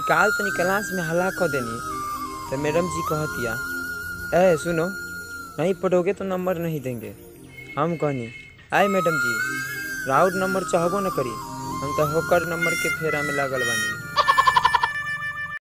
काल तनी क्लास में हल्ला कर देनी तो मैडम जी कहतिया, ए सुनो, नहीं पढ़ोगे तो नंबर नहीं देंगे। हम कहनी, आए मैडम जी, राउर नंबर चाहबो न करी, हम तो होकर नंबर के फेरा में लागल बानी।